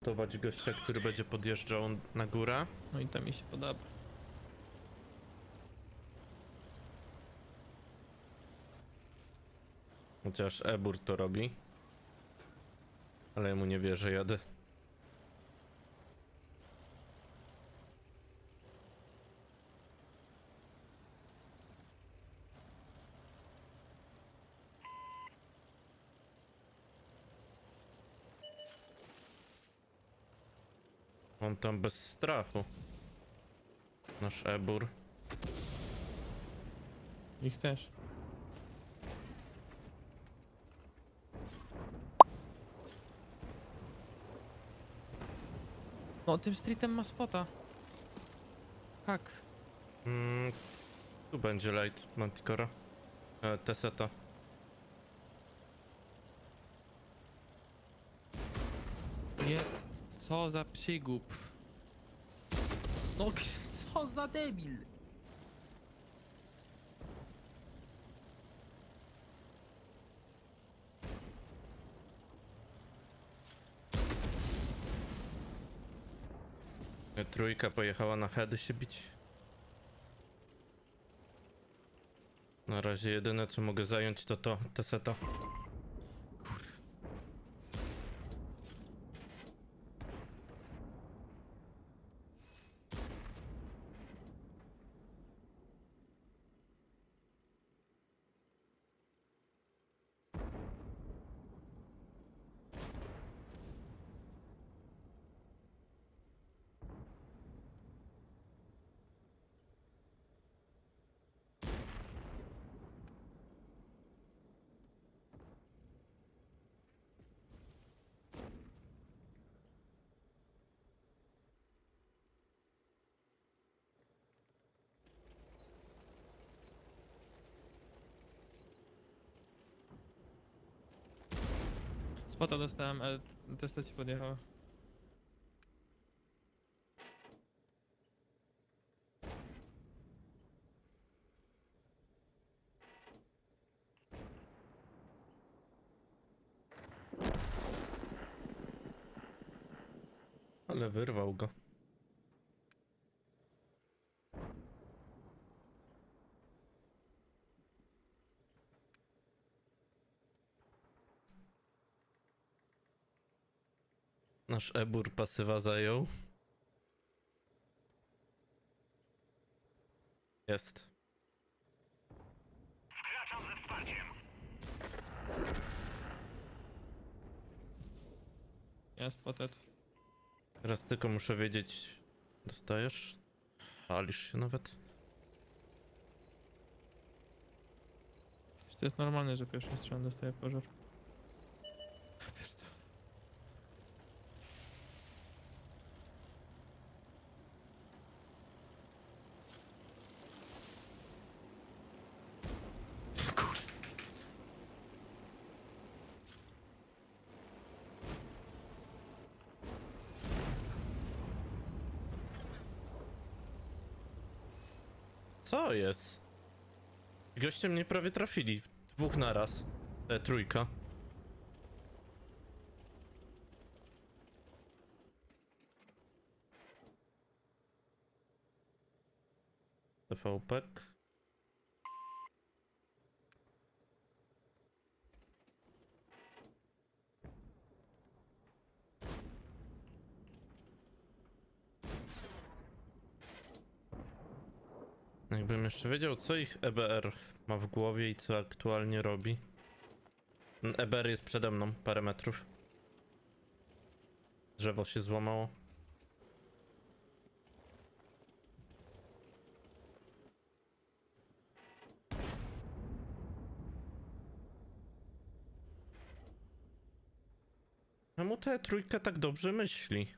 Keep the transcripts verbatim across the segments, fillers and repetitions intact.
spotować gościa, który będzie podjeżdżał na górę. No i to mi się podoba. Chociaż Ebur to robi. Ale ja mu nie wierzę, jadę. On tam bez strachu. Nasz Ebur. Ich też. No, tym streetem ma spota. Tak. Mm, tu będzie light Manticora. E, Teseta. Je... Co za przygłup. No, k- co za debil. E, Trójka pojechała na heady się bić. Na razie jedyne co mogę zająć to to Teseta. Spota dostałem, ale testa ci podjechała. Ale wyrwał go. Nasz Ebur pasywa zajął. Jest. Wkraczam ze wsparciem. Ja spotted. Teraz tylko muszę wiedzieć. Dostajesz? Palisz się nawet. To jest normalne, że pierwszy strzał dostaje pożar. Co jest? Goście mnie prawie trafili. Dwóch naraz. E, trójka. T V P. Jakbym jeszcze wiedział, co ich E B R ma w głowie i co aktualnie robi. E B R jest przede mną, parę metrów. Drzewo się złamało. Czemu ta trójka tak dobrze myśli?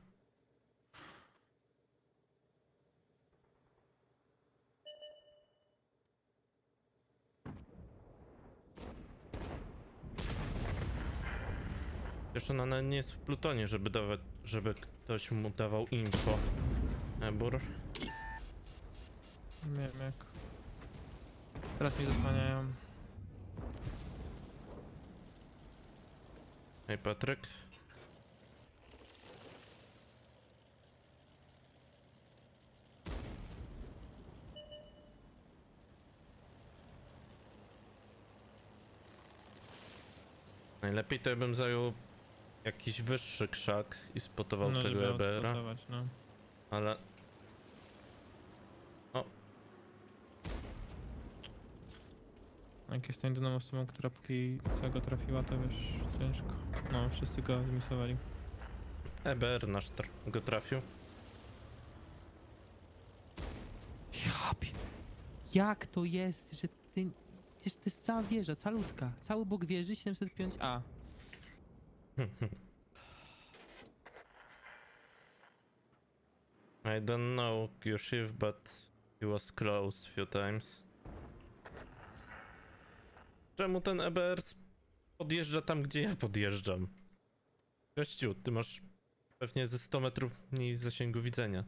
Jeszcze ona nawet nie jest w plutonie, żeby dawać, żeby ktoś mu dawał info. Ebur. Nie wiem jak. Teraz mi zasłaniają. Hej Patryk. Najlepiej to ja bym zajął jakiś wyższy krzak i spotował No, tego żeby E B R-a, odspotować, no. ale... O, Jak jest tą jedyną osobą, która póki co go trafiła, to wiesz, ciężko. No, wszyscy go zmisowali. E B R nasz tr go trafił. Ja pie... Jak to jest, że ty... Przecież to jest cała wieża, calutka. Cały bok wieży siedemset pięć A. I don't know Yushiv, but he was close few times. Czemu ten E B R podjeżdża tam, gdzie ja podjeżdżam? Gościu, ty masz pewnie ze sto metrów mniej zasięgu widzenia.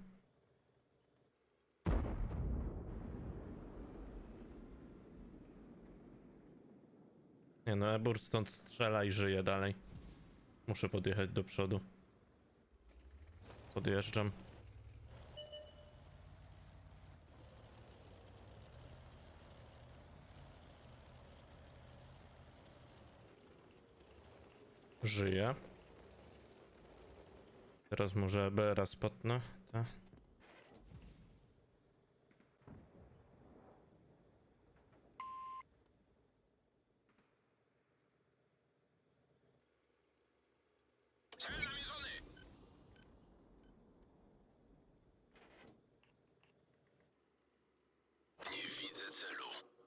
Nie no, Ebur stąd strzela i żyje dalej. Muszę podjechać do przodu. Podjeżdżam. Żyje. Teraz może E B R-a spotnę. Ta. Nie widzę celu.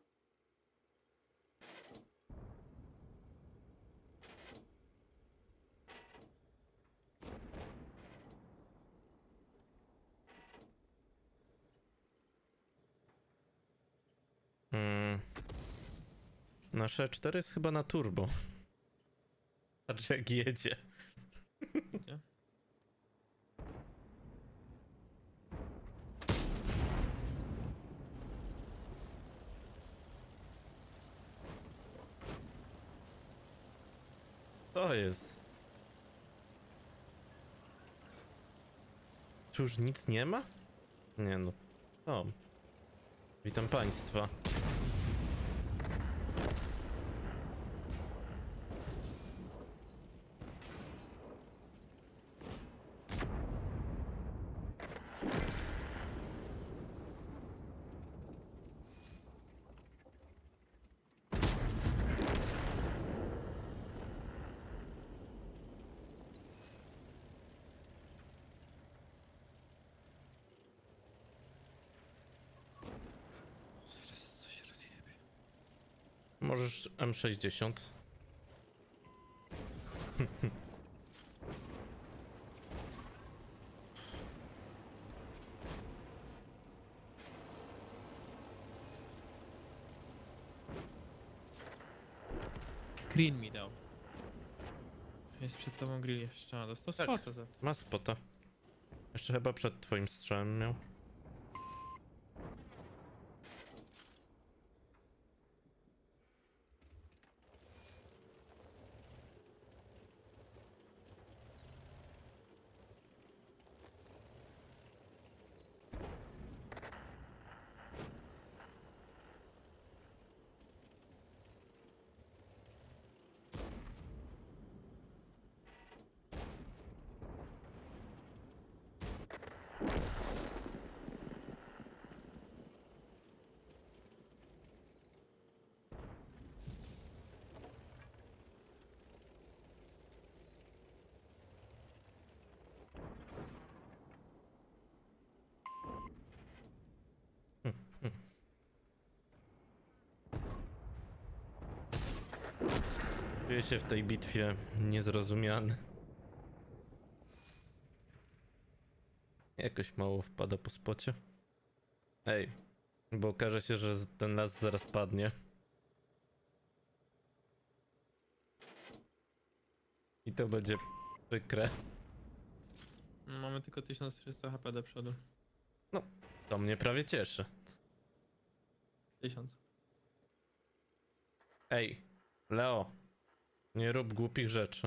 Hmm. Nasze E cztery jest chyba na turbo. Patrz jak jedzie. Gdzie? To jest. Tu już nic nie ma? Nie no. O. Witam państwa. Zaraz coś rozjebie. Możesz M sześćdziesiąt. Green mi dał. Jest przed tobą grill jeszcze. A, dostał Tak. spota za to. Ma spota. Jeszcze chyba przed twoim strzałem miał. Czuję się w tej bitwie niezrozumiany. Jakoś mało wpada po spocie. Ej, bo okaże się, że ten las zaraz padnie. I to będzie przykre. No, mamy tylko tysiąc czterysta H P do przodu. To mnie prawie cieszy. tysiąc. Ej, Leo, nie rób głupich rzeczy.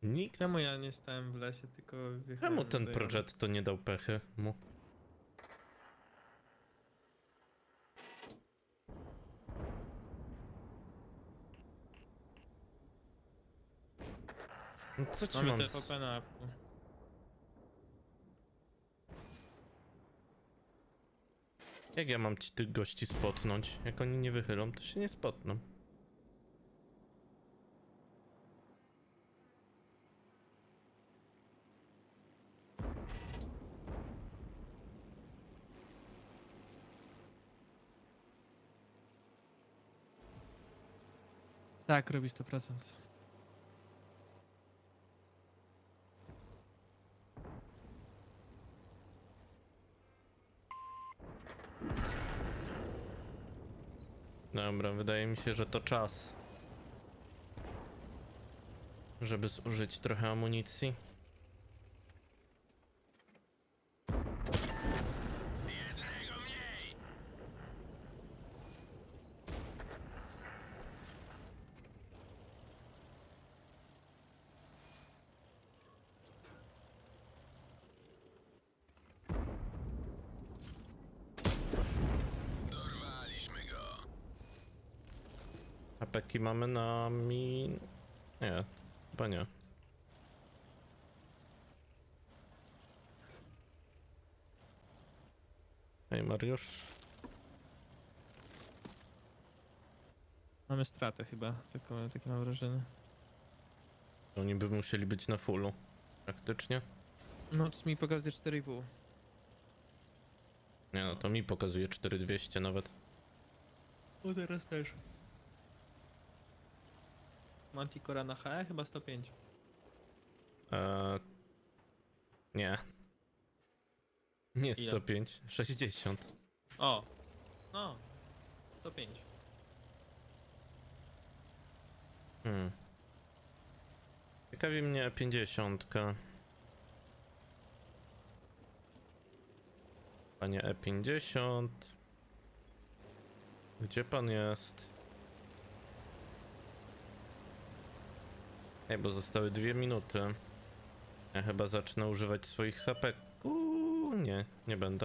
Nikt. Czemu ja nie stałem w lesie, tylko wjechałem Czemu ten do projekt to nie dał pechy mu? No co ci Mamy mam... T s- V P na awku. Jak ja mam ci tych gości spotnąć? Jak oni nie wychylą, to się nie spotną. Tak, robi sto procent. Dobra, wydaje mi się, że to czas. Żeby zużyć trochę amunicji. Dorwaliśmy go. Apeki mamy na mi... Nie, chyba nie. Hej Mariusz. Mamy stratę chyba, tylko takie mam wrażenie. Oni by musieli być na fullu. Praktycznie. No, to mi pokazuje cztery i pół. Nie no, to mi pokazuje cztery tysiące dwieście nawet. O, teraz też. Manticora na H E chyba sto pięć. Eee... Nie. Nie Ile? sto pięć, sześćdziesiąt. O! No! sto pięć. Hmm. Ciekawi mnie pięćdziesiąt. Panie E pięćdziesiąt. Gdzie pan jest? Ej, bo zostały dwie minuty. Ja chyba zacznę używać swoich H P. Uuu, nie, nie będę.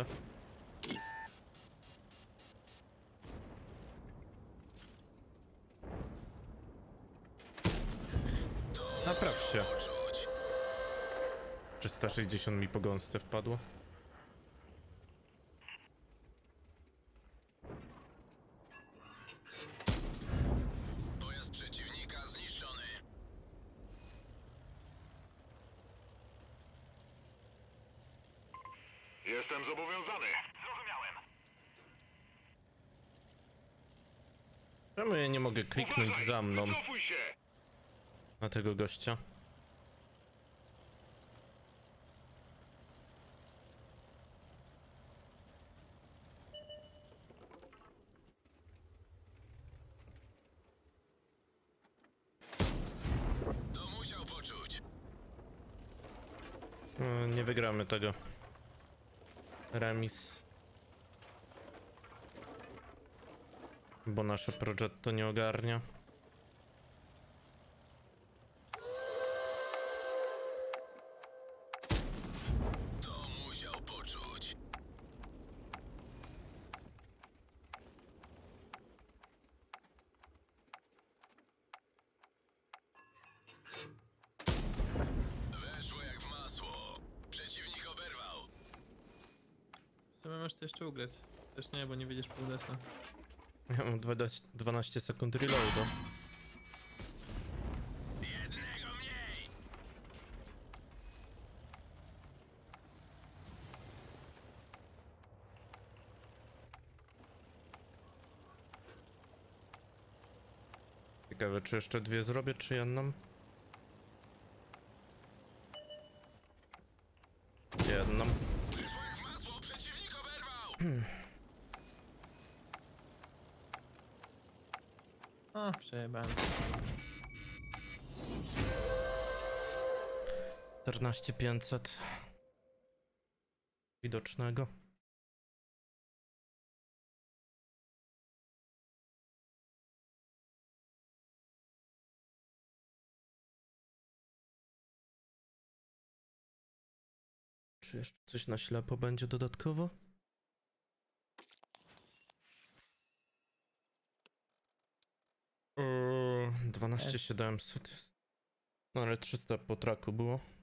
Napraw się. Poczuć. trzysta sześćdziesiąt mi po gąsce wpadło. Pojazd przeciwnika zniszczony. Jestem zobowiązany. Zrozumiałem. Czemu ja nie mogę kliknąć Uważaj, za mną wycofuj się. na tego gościa? To musiał poczuć. No, nie wygramy tego. Remis. Bo nasze projekt to nie ogarnia. To musiał poczuć. Weszło jak w masło. Przeciwnik oberwał. W sumie masz to jeszcze ugrać. Też nie, bo nie wiedziesz pół lesa. Ja mam dwanaście, dwanaście sekund reloadu. Jednego mniej. Ciekawe, czy jeszcze dwie zrobię, czy jedną? Jedną. Weszło jak w masło. Przeciwnik oberwał. O, przejebałem. czternaście pięćset. Widocznego. Czy jeszcze coś na ślepo będzie dodatkowo? Eee, dwanaście siedemset jest. No ale trzysta po traku było.